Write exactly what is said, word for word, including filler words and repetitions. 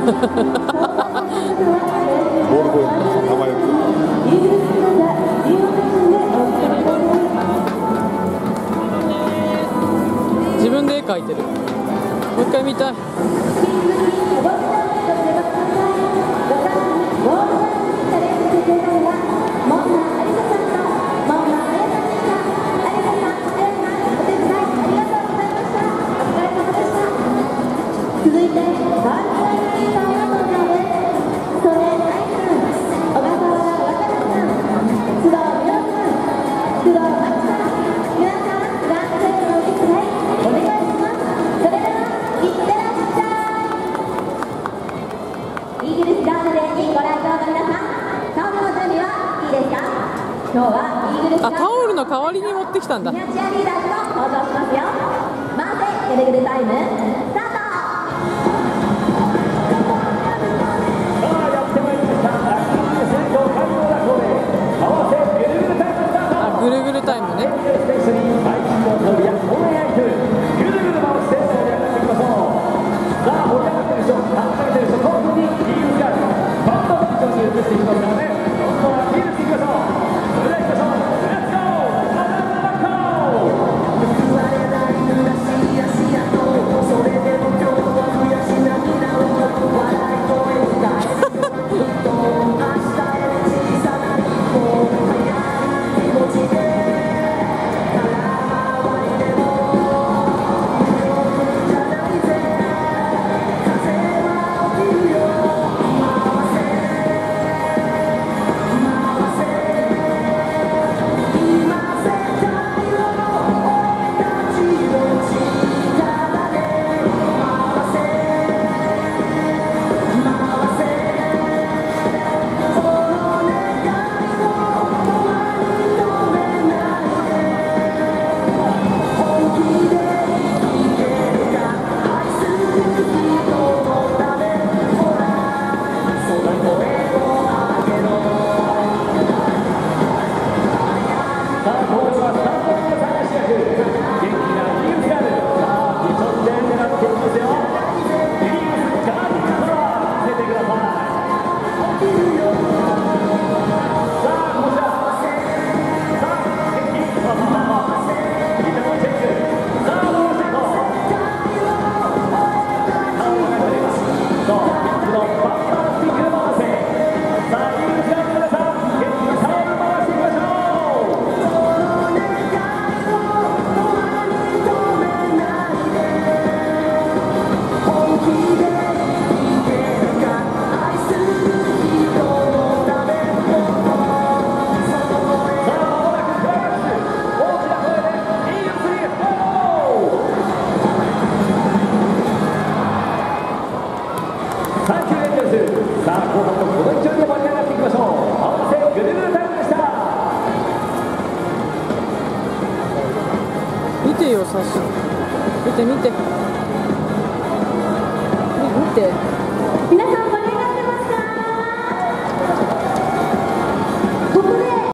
ボールボーイの名前を自分で絵描いてる。もう一回見たい。 続いて、バーチャルリーダーの登場です。曽根愛さん、小笠原若菜さん、須藤美桜さん、須藤真希さん、皆さん、男性のお手伝い、お願いします。それでは、いってらっしゃい。イーグルスガーデンにご来場の皆さん、タオルの準備はいいですか？今日はイーグルスガーデンあ、タオルの代わりに持ってきたんだ。 チアリーダーズと登場しますよ。まず、ぐるぐるタイム、スタート。 ぐるぐるタイムね。 さあ、後半のこの一丁で盛り上がっていきましょう。合わせぐるぐるタイムでした。 見てよ、さっしー。見て見て。み見て。